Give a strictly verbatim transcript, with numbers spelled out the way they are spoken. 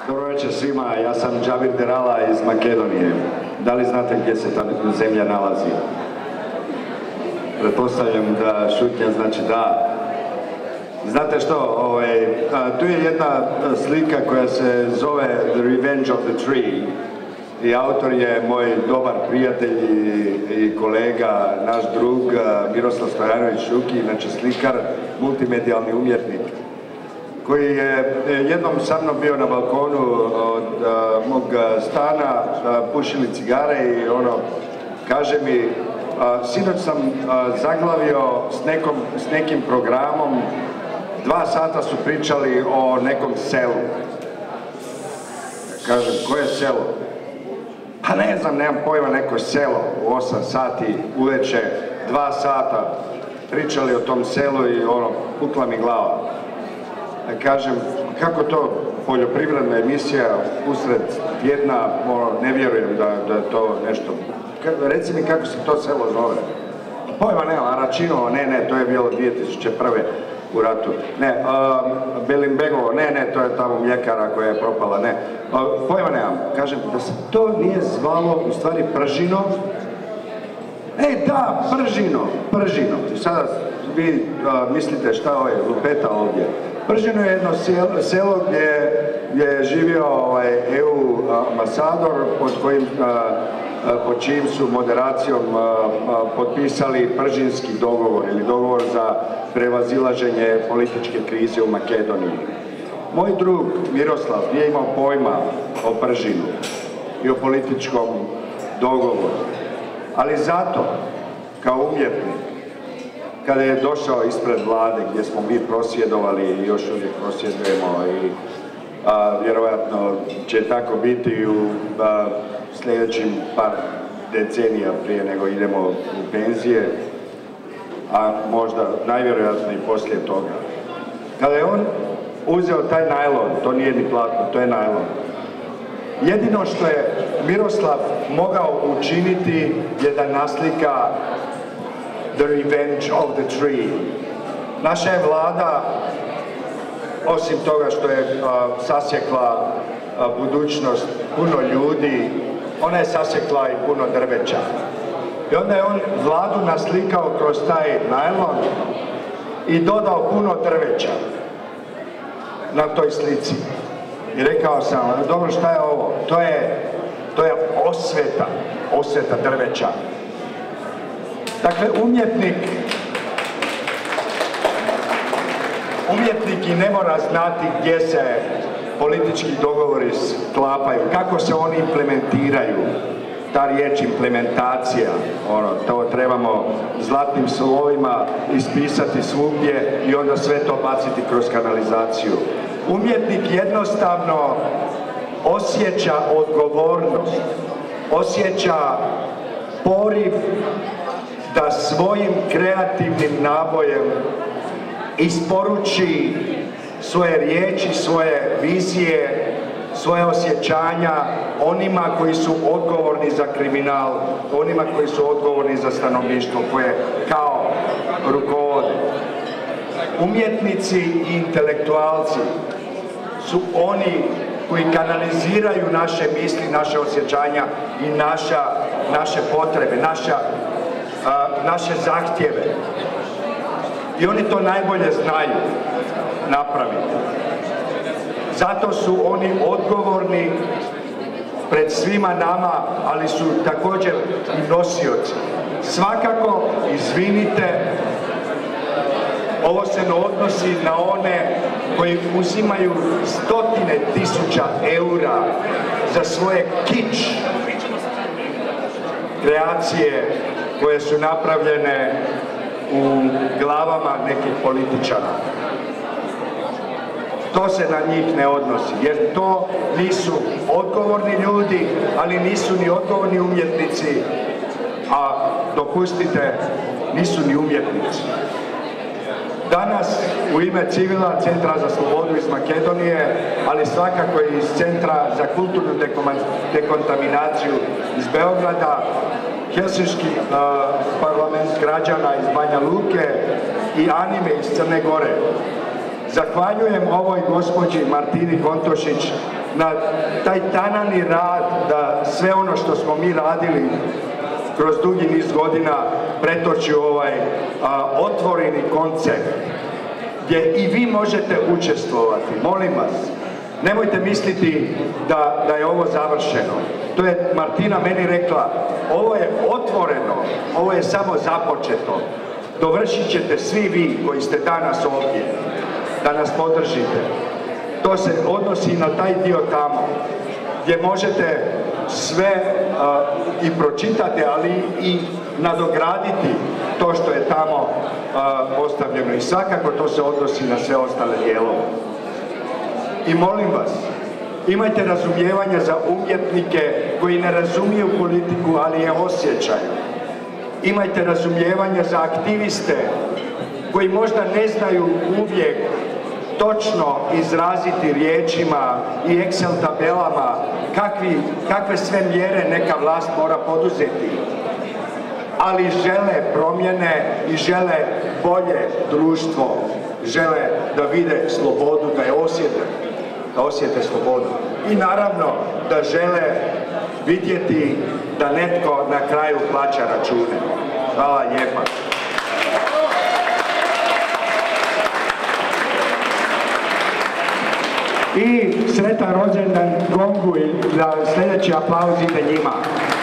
Dobro večer svima, ja sam Džabir Derala iz Makedonije. Da li znate gdje se ta zemlja nalazi? Pretpostavljam da šutnja znači da. Znate što, ovaj, tu je jedna slika koja se zove The Revenge of the Tree i autor je moj dobar prijatelj i kolega, naš drug Miroslav Stojanović Šuki, znači slikar, multimedijalni umjetnik, koji je jednom sa mnom bio na balkonu od uh, mog stana, uh, pušili cigare i ono, kaže mi, uh, sinoć sam uh, zaglavio s, nekom, s nekim programom, dva sata su pričali o nekom selu. Kažem, koje selo? Pa ne znam, nemam pojma, neko selo, u osam sati uveče, dva sata pričali o tom selu i ono, pukla mi glava. Kažem, kako to poljoprivredna emisija usred tjedna, ono, ne vjerujem da, da je to nešto. Reci mi kako se to selo zove. Pojma nema, Aračinovo, ne, ne, to je bilo dvije tisuće prve u ratu. Ne, uh, Belimbegovo, ne, ne, to je tamo mljekara koja je propala, ne. Uh, pojma nemam, kažem, da se to nije zvalo u stvari Pržino. E, da, Pržino, Pržino. Sada vi uh, mislite šta ovaj lupeta ovdje. Pržino je jedno selo, selo gdje, gdje je živio ovaj, E U ambasador pod kojim, pod čijim su moderacijom potpisali Pržinski dogovor ili dogovor za prevazilaženje političke krize u Makedoniji. Moj drug Miroslav nije imao pojma o Pržinu i o političkom dogovoru, ali zato, kao umjetnik, kada je došao ispred vlade gdje smo mi prosvjedovali i još uvijek prosvjedujemo i a, vjerojatno će tako biti u a, sljedećim par decenija prije nego idemo u penzije, a možda najvjerojatnije i poslije toga. Kada je on uzeo taj najlon, to nije ni platno, to je najlon. Jedino što je Miroslav mogao učiniti je da naslika The Revenge of the Tree. Naša je vlada, osim toga što je uh, sasjekla uh, budućnost puno ljudi, ona je sasjekla i puno drveća. I onda je on vladu naslikao kroz taj najlon i dodao puno drveća na toj slici. I rekao sam, dobro, šta je ovo? To je, to je osveta, osveta drveća. Dakle, umjetnik, umjetnik i ne mora znati gdje se politički dogovori sklapaju, kako se oni implementiraju. Ta riječ implementacija, ono, to trebamo zlatnim slovima ispisati svugdje i onda sve to baciti kroz kanalizaciju. Umjetnik jednostavno osjeća odgovornost, osjeća poriv da svojim kreativnim nabojem isporuči svoje riječi, svoje vizije, svoje osjećanja onima koji su odgovorni za kriminal, onima koji su odgovorni za stanovništvo koje kao rukovode. Umjetnici i intelektualci su oni koji kanaliziraju naše misli, naše osjećanja i naša, naše potrebe, naša A, naše zahtjeve. I oni to najbolje znaju napraviti. Zato su oni odgovorni pred svima nama, ali su također i nosioci. Svakako, izvinite, ovo se ne odnosi na one koji uzimaju stotine tisuća eura za svoje kič kreacije koje su napravljene u glavama nekih političara. To se na njih ne odnosi, jer to nisu odgovorni ljudi, ali nisu ni odgovorni umjetnici, a dopustite, nisu ni umjetnici. Danas u ime Civila, Centra za slobodu iz Makedonije, ali svakako i iz Centra za kulturnu dekontaminaciju iz Beograda, Helsinški uh, parlament građana iz Banja Luke i Anime iz Crne Gore Zahvaljujem ovoj gospođi Martini Kontošić na taj tanani rad da sve ono što smo mi radili kroz dugi niz godina pretoči u ovaj a, otvoreni koncept gdje i vi možete učestvovati. Molim vas, nemojte misliti da, da je ovo završeno. To je Martina meni rekla, ovo je otvoreno, ovo je samo započeto. Dovršit ćete svi vi koji ste danas ovdje, da nas podržite. To se odnosi na taj dio tamo, gdje možete sve uh, i pročitati, ali i nadograditi to što je tamo uh, postavljeno. I svakako to se odnosi na sve ostale dijelove. I molim vas, imajte razumijevanja za umjetnike koji ne razumiju politiku, ali je osjećaju. Imajte razumijevanja za aktiviste koji možda ne znaju uvijek točno izraziti riječima i Excel tabelama kakvi, kakve sve mjere neka vlast mora poduzeti, ali žele promjene i žele bolje društvo, žele da vide slobodu, da je osjete, da osjete slobodu. I naravno da žele vidjeti da netko na kraju plaća račune. Hvala lijepa. I sretan rođendan Gongu i za sljedeći aplauz ide njima.